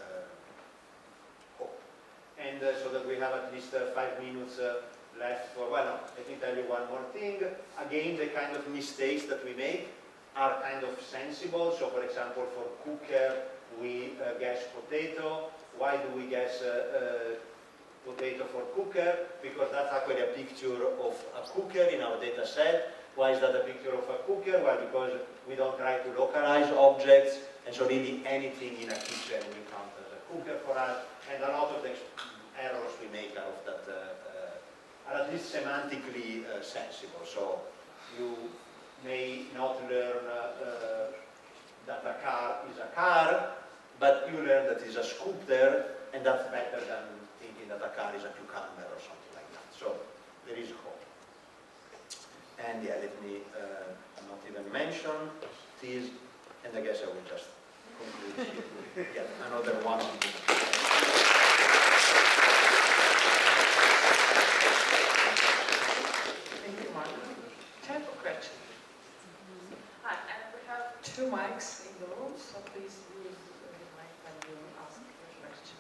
Speaker 3: hope. And so that we have at least 5 minutes left for, well, no, let me tell you one more thing. Again, the kind of mistakes that we make are kind of sensible. So, for example, for cooker, we guess potato. Why do we guess potato for cooker? Because that's actually a picture of a cooker in our data set. Why is that a picture of a cooker? Well, because we don't try to localize objects, and so really anything in a kitchen we count as a cooker for us, and a lot of the errors we make out of that are at least semantically sensible. So you may not learn that a car is a car, but you learn that it's a scooter, and that's better than thinking that a car is a cucumber or something like that. So there is hope. And yeah, let me not even mention this, and I guess I will just conclude here. Yeah, another one.
Speaker 1: Thank you, Mark. Time for questions. Hi, and we have 2 mics in the room, so please use the mic when you ask your question.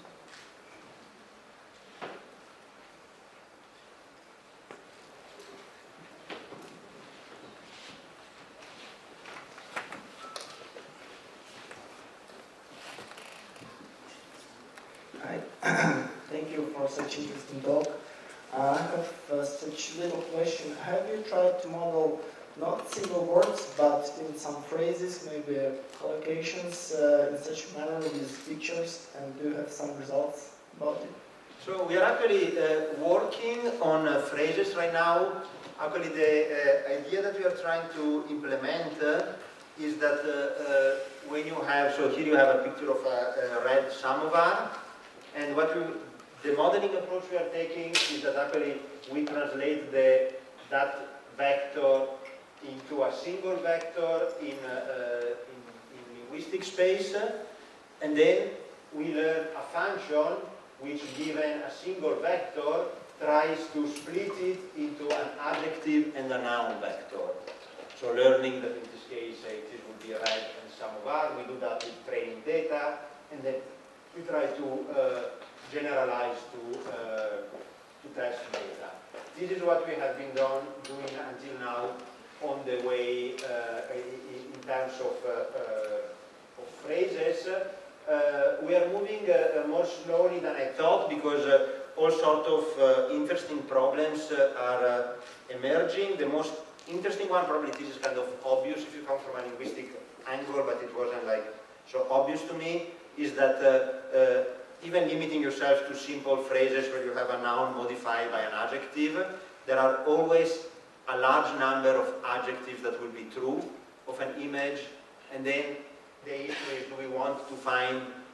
Speaker 4: Hi, thank you for such interesting talk. I have such little question. Have you tried to model not single words, but in some phrases, maybe collocations in such a manner with pictures, and do you have some results about it?
Speaker 3: So we are actually working on phrases right now. Actually, the idea that we are trying to implement is that when you have, so here you have a picture of a red samovar, and the modeling approach we are taking is that actually we translate that vector into a single vector in linguistic space, and then we learn a function which, given a single vector, tries to split it into an adjective and a noun vector. So learning that in this case it would be red and samovar, we do that with training data, and then we try to generalize to test data. This is what we have been doing until now on the way in terms of phrases. We are moving more slowly than I thought, because all sorts of interesting problems are emerging. The most interesting one, probably this is kind of obvious if you come from a linguistic angle, but it wasn't like so obvious to me, is that even limiting yourself to simple phrases where you have a noun modified by an adjective, there are always a large number of adjectives that will be true of an image, and then the issue is, do we want to find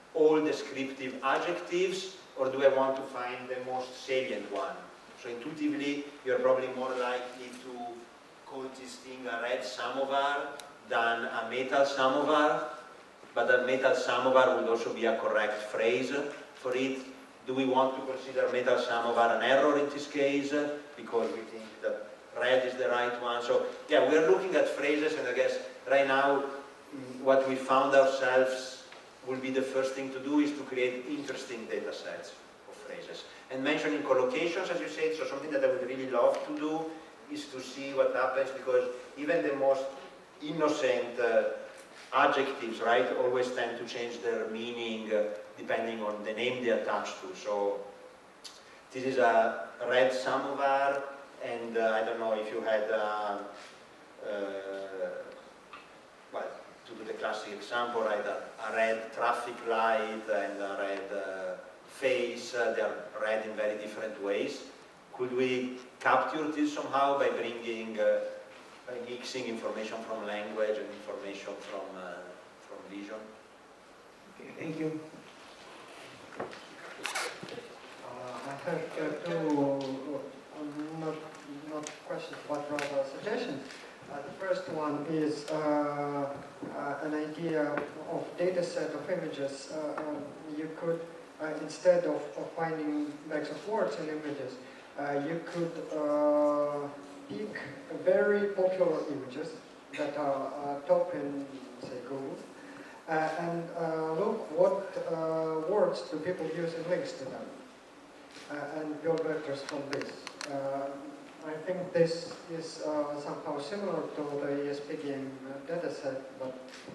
Speaker 3: all descriptive adjectives, or do I want to find the most salient one? So intuitively, you're probably more likely to call this thing a red samovar than a metal samovar, but a metal samovar would also be a correct phrase for it. Do we want to consider metal samovar an error in this case, because we think that red is the right one? So yeah, we're looking at phrases, and I guess right now what we found ourselves will be the first thing to do is to create interesting data sets of phrases. And mentioning collocations, as you said, so something that I would really love to do is to see what happens, because even the most innocent adjectives, right, always tend to change their meaning depending on the name they attach to. So this is a red samovar, and I don't know if you had, well, to do the classic example, right, a red traffic light and a red face, they are read in very different ways. Could we capture this somehow by bringing, by mixing information from language and information from vision?
Speaker 4: Okay, thank you.
Speaker 5: I have two, not questions, but rather suggestions. The first one is an idea of data set of images. You could, instead of finding bags of words and images, you could pick very popular images that are top in, say, Google, and look what words do people use in links to them, and build vectors from this. I think this is somehow similar to the ESP game dataset, but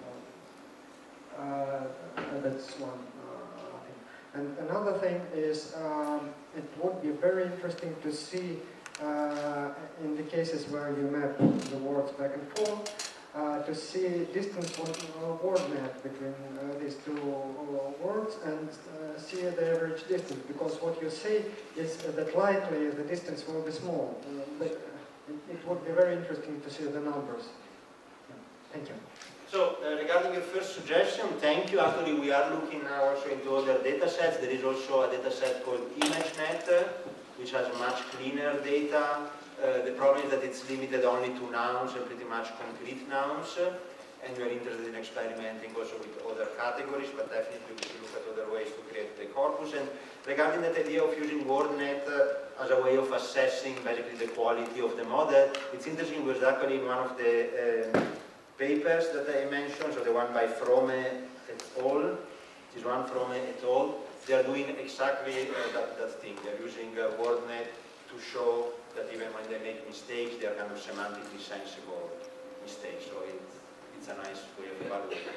Speaker 5: that's one thing. And another thing is it would be very interesting to see in the cases where you map the words back and forth, to see distance word map between these two words and see the average distance, because what you say is that likely the distance will be small, but it would be very interesting to see the numbers. Thank you.
Speaker 3: So regarding your first suggestion, thank you. Actually, we are looking now also into other data sets. There is also a data set called ImageNet, which has much cleaner data. The problem is that it's limited only to nouns and pretty much concrete nouns, and we're interested in experimenting also with other categories, but definitely we should look at other ways to create the corpus. And regarding that idea of using WordNet as a way of assessing basically the quality of the model, it's interesting because actually in one of the papers that I mentioned, so the one by Frome et al., this one Frome et al., they are doing exactly that thing. They're using WordNet to show that even when they make mistakes, they are kind of semantically sensible mistakes. So it's a nice way of evaluating.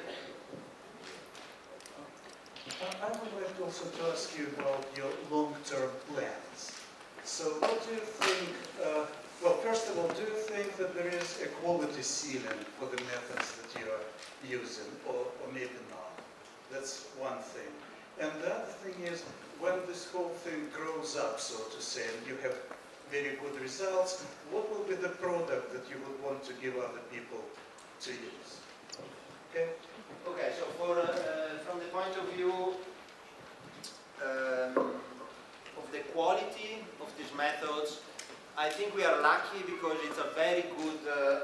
Speaker 6: I would like also to ask you about your long-term plans. So what do you think, well, first of all, do you think that there is a quality ceiling for the methods that you are using, or maybe not? That's one thing. And the other thing is, when this whole thing grows up, so to say, and you have very good results, what will be the product that you would want to give other people to use? Okay?
Speaker 3: Okay, so from the point of view of the quality of these methods, I think we are lucky because it's a very good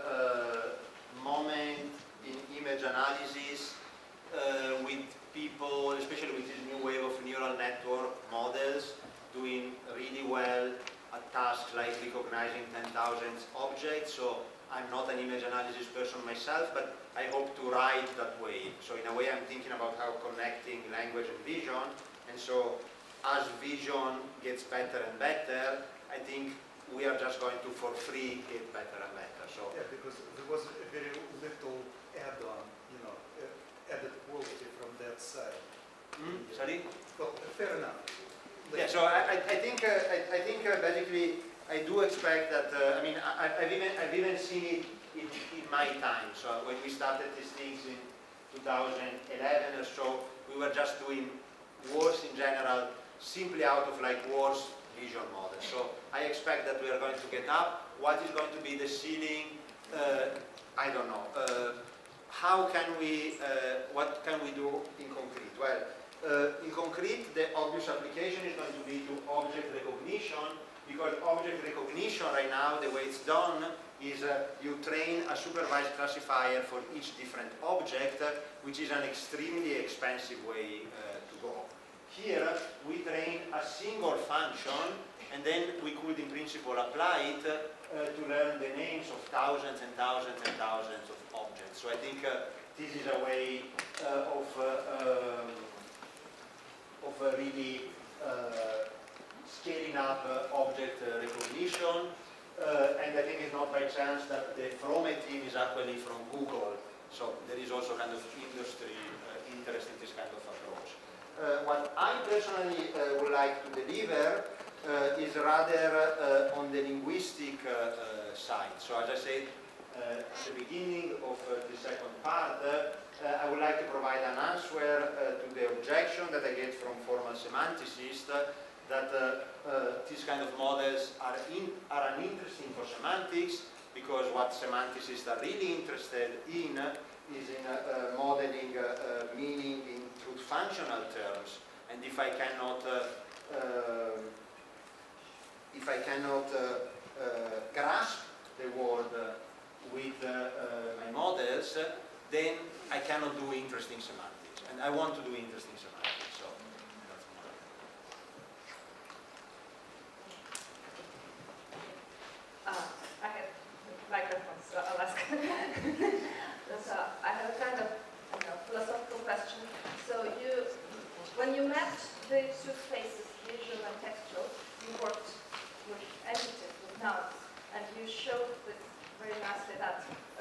Speaker 3: moment in image analysis with people, especially with this new wave of neural network models, doing really well at tasks like recognizing 10,000 objects. So I'm not an image analysis person myself, but I hope to ride that wave. So in a way, I'm thinking about how connecting language and vision. And so as vision gets better and better, I think we are just going to, for free, get better and better. So
Speaker 6: yeah, because there was a very little add-on, you know, added quality from that side.
Speaker 3: Sorry?
Speaker 6: Well, fair enough.
Speaker 3: Yeah, so I think basically I do expect that. I mean, I've even seen it in my time. So when we started these things in 2011 or so, we were just doing words in general, simply out of like words vision models. So I expect that we are going to get up. What is going to be the ceiling? I don't know. How can we? What can we do in concrete? Well, in concrete, the obvious application is going to be to object recognition, because object recognition right now, the way it's done, is you train a supervised classifier for each different object, which is an extremely expensive way to go. Here, we train a single function, and then we could, in principle, apply it to learn the names of thousands and thousands and thousands of objects. So I think this is a way of really scaling up object recognition. And I think it's not by chance that the Frome team is actually from Google. So there is also kind of industry interest in this kind of approach. What I personally would like to deliver is rather on the linguistic side. So as I said at the beginning of the second part, I would like to provide an answer to the objection that I get from formal semanticists that these kind of models are uninteresting for semantics, because what semanticists are really interested in is in modeling meaning in truth functional terms. And if I cannot grasp the word with my models, then I cannot do interesting semantics. And I want to do interesting semantics. So that's
Speaker 1: I have microphones, so I'll ask. So I have a kind of philosophical question. So when you mapped the two spaces, visual and textual, you worked with adjectives, with nouns, and you showed this very nicely that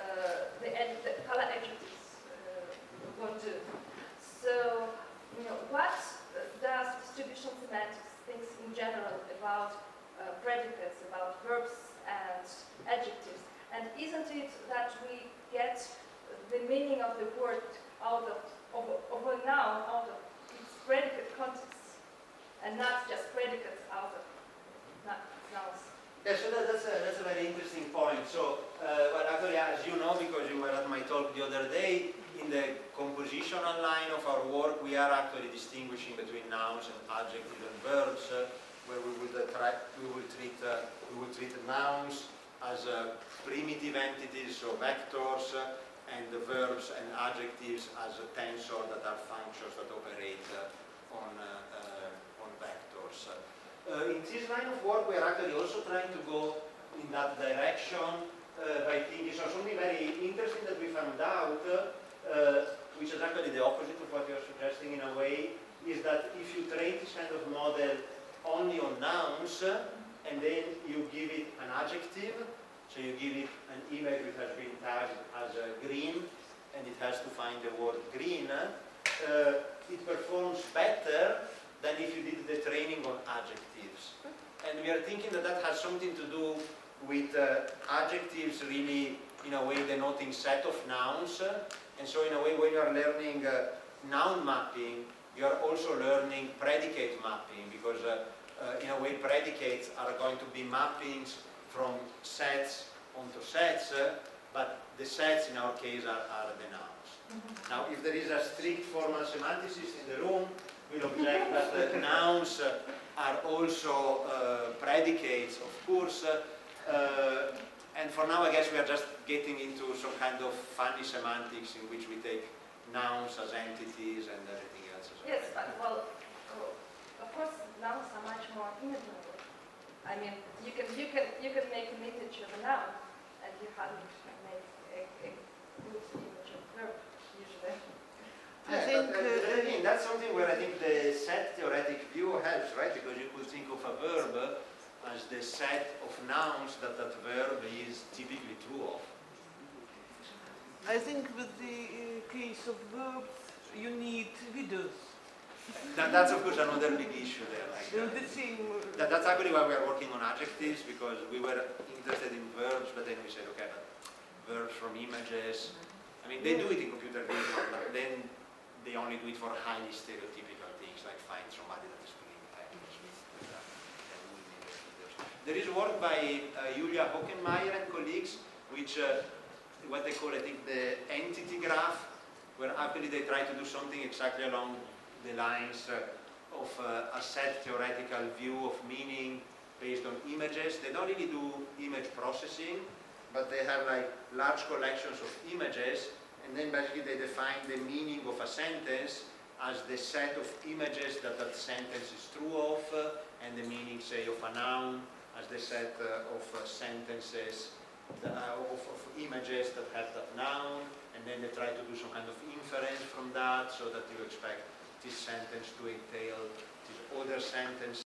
Speaker 1: the color adjectives won't do. So, what does distributional semantics think in general about predicates, about verbs and adjectives? And isn't it that we get the meaning of the word out of a noun out of its predicate context, and not just predicates out of nouns?
Speaker 3: Yeah, so that's a very interesting point. So, well, actually, as you know, because you were at my talk the other day, in the compositional line of our work, we are actually distinguishing between nouns and adjectives and verbs, where we will treat nouns as primitive entities, so vectors, and the verbs and adjectives as a tensor that are functions that operate on vectors. In this line of work, we are actually also trying to go in that direction by thinking. So something very interesting that we found out, which is actually the opposite of what you're suggesting in a way, is that if you train this kind of model only on nouns, and then you give it an adjective, so you give it an image which has been tagged as green, and it has to find the word green, it performs better than if you did the training on adjectives. And we are thinking that that has something to do with adjectives really, in a way, denoting set of nouns. And so in a way, when you are learning noun mapping, you are also learning predicate mapping, because in a way, predicates are going to be mappings from sets onto sets, but the sets in our case are the nouns. Mm-hmm. Now, if there is a strict formal semanticist in the room, we'll object that the nouns are also predicates, of course, and for now I guess we are just getting into some kind of funny semantics in which we take nouns as entities and everything else.
Speaker 1: Yes, but well, of course, nouns are much more imaginable. I mean, you can make an image of a noun, and you can't make a good image of a verb usually.
Speaker 3: I think that's something where I think the set theoretic view helps, right? Because you could think of a verb as the set of nouns that that verb is typically true of.
Speaker 7: I think with the case of verbs, you need readers.
Speaker 3: That's of course another big issue there. Like,
Speaker 7: the same.
Speaker 3: That's actually why we are working on adjectives, because we were interested in verbs, but then we said, okay, but verbs from images, I mean, they do it in computer vision, but then they only do it for highly stereotypical things, like find somebody that is speaking English. There is work by Julia Hockenmeier and colleagues, which what they call, I think, the entity graph, where actually they try to do something exactly along the lines of a set theoretical view of meaning based on images. They don't really do image processing, but they have like large collections of images, and then basically they define the meaning of a sentence as the set of images that that sentence is true of, and the meaning, say, of a noun as the set of sentences, of images that have that noun, and then they try to do some kind of inference from that, so that you expect this sentence to entail this other sentence